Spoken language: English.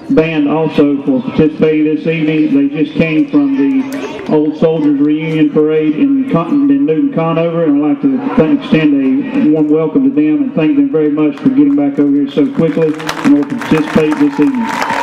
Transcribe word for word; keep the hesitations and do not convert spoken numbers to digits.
band also for participating this evening. They just came from the Old Soldiers Reunion Parade in, Con in Newton Conover, and I'd like to thank, extend a warm welcome to them and thank them very much for getting back over here so quickly in order to participate this evening.